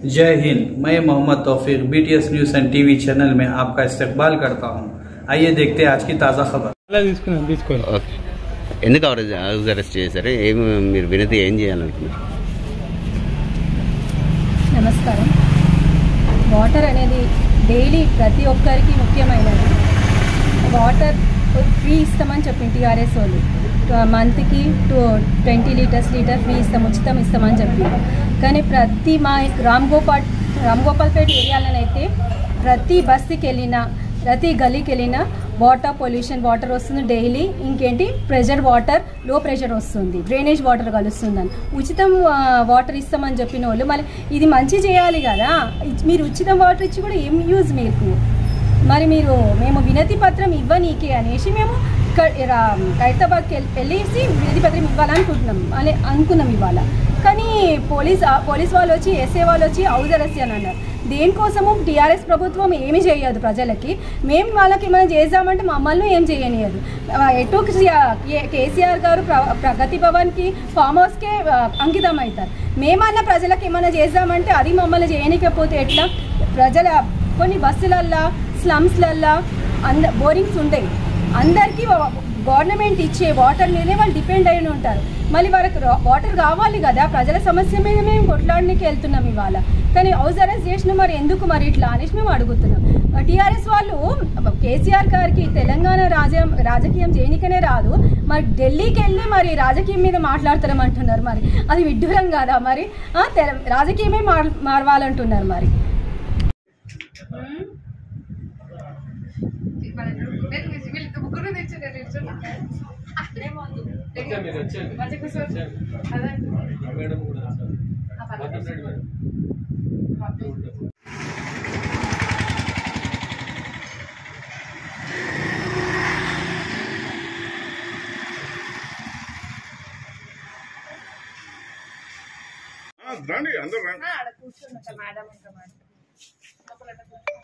जय हिंद। मैं Mohammad Taufeeq BTS news and TV channel में आपका इस्तकबाल करता हूं। आइए देखते हैं आज की ताज़ा खबर। ఎందుకు హౌస్ అరెస్ట్ చేశారు? మీరు వినతి ఏం చేయాలనుకున్నారు? నమస్కారం. వాటర్ అనేది డైలీ ప్రతి ఒక్కరికి ముఖ్యమైనది. వాటర్ ఫ్రీ ఇస్తామని చెప్పి టీఆర్ఎస్ వాళ్ళు మంత్కి 20 లీటర్ ఫ్రీ ఇస్తాం, ఉచితం ఇస్తామని చెప్పి. కానీ ప్రతి మా రామ్గోపాల్పేట ఏరియాలోనైతే ప్రతి బస్తీకి వెళ్ళినా ప్రతి గలీకి వెళ్ళినా వాటర్ పొల్యూషన్ వాటర్ వస్తుంది డైలీ. ఇంకేంటి ప్రెషర్ వాటర్ లో ప్రెషర్ వస్తుంది, డ్రైనేజ్ వాటర్ కలుస్తుందని. ఉచితం వాటర్ ఇస్తామని చెప్పిన వాళ్ళు మళ్ళీ ఇది మంచి చేయాలి కదా. మీరు ఉచితం వాటర్ ఇచ్చి కూడా ఏం యూజ్ మీకు? మరి మేము వినతి పత్రం ఇవ్వనీకే అనేసి మేము ఖైరతాబాద్కి వెళ్ళేసి వినతి పత్రం అనుకున్నాం ఇవాళ. కానీ పోలీస్ వాళ్ళు వచ్చి ఎస్ఏ వాళ్ళు వచ్చి హౌస్ అరెస్ట్ అని అన్నారు. దేనికోసము టీఆర్ఎస్ ప్రభుత్వం ఏమి చేయదు ప్రజలకి. మేము వాళ్ళకి ఏమైనా చేద్దామంటే మమ్మల్ని ఏం చేయనియదు. ఎటు కేసీఆర్ గారు ప్రగతి భవన్కి ఫామ్ హౌస్కే అంకితం అవుతారు. మేమన్నా ప్రజలకు ఏమైనా చేద్దామంటే అది మమ్మల్ని చేయనికపోతే ఎట్లా? ప్రజల కొన్ని బస్సులల్లో స్లమ్స్లల్లో బోరింగ్స్ ఉంటాయి. అందరికీ గవర్నమెంట్ ఇచ్చే వాటర్ మీదే వాళ్ళు డిపెండ్ అయి ఉంటారు. మళ్ళీ వాళ్ళకి వాటర్ కావాలి కదా. ప్రజల సమస్య మీద మేము కొట్లాడడానికి వెళ్తున్నాం ఇవాళ. కానీ హౌస్ అరెస్ట్ చేసిన మరి ఎందుకు మరి ఇట్లా అనేసి మేము అడుగుతున్నాం. టీఆర్ఎస్ వాళ్ళు కేసీఆర్ గారికి తెలంగాణ రాజకీయం చేయనికనే రాదు, మరి ఢిల్లీకి వెళ్ళి మరి రాజకీయం మీద మాట్లాడతారమంటున్నారు. మరి అది విడ్డూరం కాదా? మరి రాజకీయమే మారవాలంటున్నారు. మరి రండి అందరూ కూర్చున్నా మేడం.